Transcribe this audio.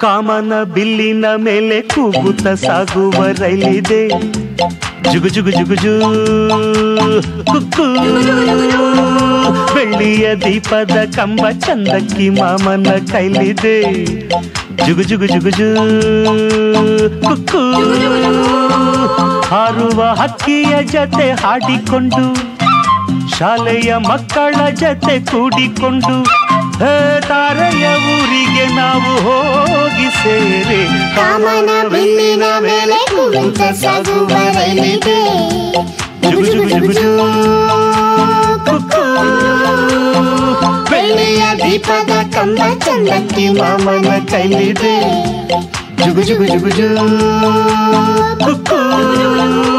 ಕಾಮನ ಬಿಲ್ಲಿನ ಮೇಲೆ ಕೂಗುತ್ತ ಸಾಗುವ ರೈಲಿದೆ ಜುಗು ಜುಗು ಜುಗು ಜೂ ಕುಕ್ಕು ಬೆಳ್ಳಿಯ ದೀಪದ ಕಂಬ ಚಂದಕ್ಕಿ ಮಾಮನ ಕೈಲಿದೆ ಜುಗು ಜುಗು ಜುಗು ಜೂ ಕುಕ್ಕು ಹಾರುವ ಹಕ್ಕಿಯ ಜೊತೆ ಹಾಡಿಕೊಂಡು ಶಾಲೆಯ ಮಕ್ಕಳ ಜೊತೆ ಕೂಡಿಕೊಂಡು ತಾರೆಯ ಊರಿಗೆ ನಾವು ಹೋಗಿ ಸೇರಿ ಕಾಮನ ಬಿಲ್ಲಿನ ಮೇಲೆ ಕುಳಿತ ಸಾಗುವ ರೈಲಿದೆ ಜುಗು ಜುಗು ಜುಗು ಜೂ ಕುಕ್ಕು ಬೆಳ್ಳಿಯ ದೀಪದ ಕಂಬ ಚಂದಕ್ಕಿ ಮಾಮನ ಕೈಲಿದೆ ಜುಗು ಜುಗು ಜುಗು ಜೂ ಕುಕ್ಕು